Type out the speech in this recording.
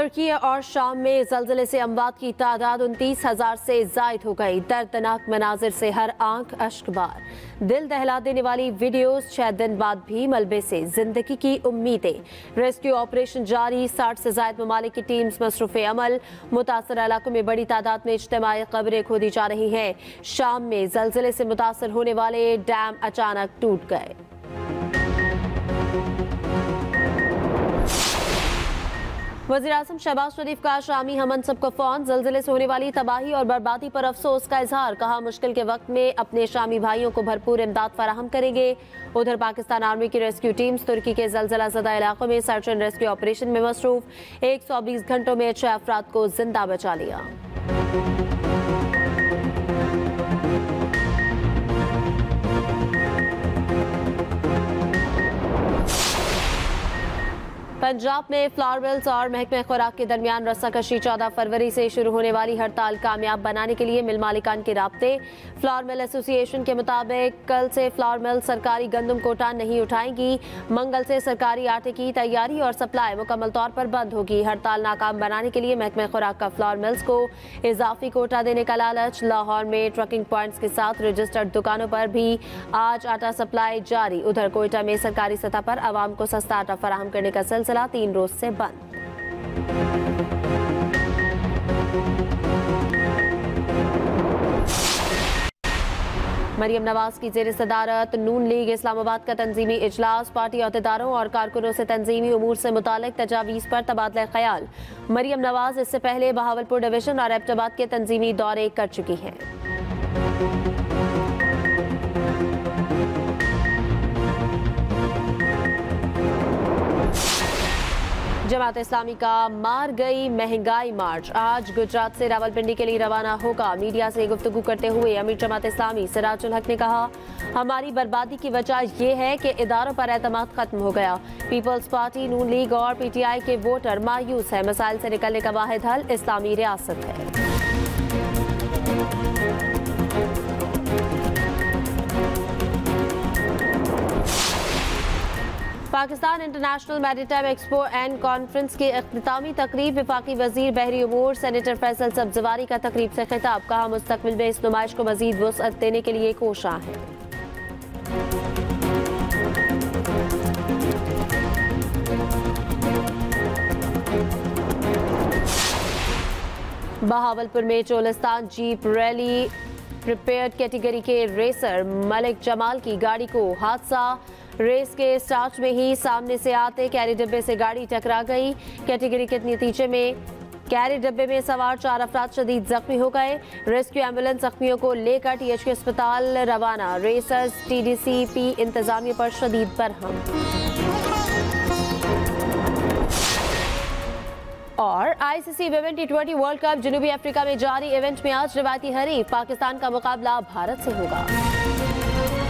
तुर्की और शाम में ज़लज़ले से अमवात की तादाद 29,000 से ज़ायद हो गई। दर्दनाक मनाजिर से हर आंख अश्कबार। दिल दहला देने वाली वीडियोस, 6 दिन बाद भी मलबे से जिंदगी की उम्मीदें। रेस्क्यू ऑपरेशन जारी, 60 से ज़ायद ममालिक की टीम्स मसरूफ़ अमल। मुतासर इलाकों में बड़ी तादाद में इज्तिमाई कब्रें खोदी जा रही हैं। शाम में ज़लज़ले से मुतासर होने वाले डैम अचानक टूट गए। वज़ीर-ए-आज़म शहबाज शरीफ का शामी हमनसब को फ़ोन। ज़लज़ले से होने वाली तबाही और बर्बादी पर अफसोस का इजहार। कहा, मुश्किल के वक्त में अपने शामी भाइयों को भरपूर इमदाद फराहम करेंगे। उधर पाकिस्तान आर्मी की रेस्क्यू टीम्स तुर्की के ज़लज़ला ज़दा इलाकों में सर्च एंड रेस्क्यू ऑपरेशन में मसरूफ। 120 घंटों में 6 अफराद को जिंदा बचा लिया। पंजाब में फ्लावर मिल्स और महकमे खुराक के दरमियान रस्साकशी 14 फरवरी से शुरू होने वाली हड़ताल कामयाब बनाने के लिए मिल मालिकान के राब्ते। फ्लावर मिल एसोसिएशन के मुताबिक कल से फ्लावर मिल सरकारी गंदम कोटा नहीं उठाएंगी। मंगल से सरकारी आटे की तैयारी और सप्लाई मुकम्मल तौर पर बंद होगी। हड़ताल नाकाम बनाने के लिए महकमे खुराक का फ्लावर मिल्स को इजाफी कोटा देने का लालच। लाहौर में ट्रकिंग पॉइंट्स के साथ रजिस्टर्ड दुकानों पर भी आज आटा सप्लाई जारी। उधर कोयटा में सरकारी सतह पर आवाम को सस्ता आटा फराहम करने का सिलसिला 3 रोज से बंद। मरियम नवाज की जेर सदारत नून लीग इस्लामाबाद का तंजीमी इजलास। पार्टी अहदेदारों और कारकुनों से तंजीमी उमूर से मुतालिक तजावीज़ पर तबादला ख्याल। मरियम नवाज इससे पहले बहावलपुर डिवीजन और एबटाबाद के तंजीमी दौरे कर चुकी हैं। जमात इस्लामी का मार गई महंगाई मार्च आज गुजरात से रावलपिंडी के लिए रवाना होगा। मीडिया से गुफ्तगू करते हुए अमीर जमात इस्लामी सिराजुल हक ने कहा, हमारी बर्बादी की वजह यह है कि इदारों पर एतमाद खत्म हो गया। पीपल्स पार्टी, नून लीग और पीटीआई के वोटर मायूस है। मसाइल से निकलने का वाहिद हल इस्लामी रियासत है। Pakistan international maritime expo and conference की इख्तितामी तकरीब। वफाकी वजीर बहरी उमूर सेनेटर फैसल सब्जवारी का तकरीब से खिताब। कहा, मुस्तकबिल में इस नुमाइश को मजीद वुसअत देने के लिए कोशां है। बहावलपुर में Cholistan jeep rally prepared category के रेसर मलिक जमाल की गाड़ी को हादसा। रेस के स्टार्ट में ही सामने से आते कैरी डिब्बे से गाड़ी टकरा गई। कैटेगरी के नतीजे में कैरी डिब्बे में सवार 4 अफराद शदीद जख्मी हो गए। रेस्क्यू एम्बुलेंस जख्मियों को लेकर टीएचक्यू अस्पताल रवाना। रेसर्स टीडीसीपी इंतजामिया पर शदीद बरहम। और ICC women T20 world cup जनूबी अफ्रीका में जारी। इवेंट में आज रिवायती हरीफ पाकिस्तान का मुकाबला भारत से होगा।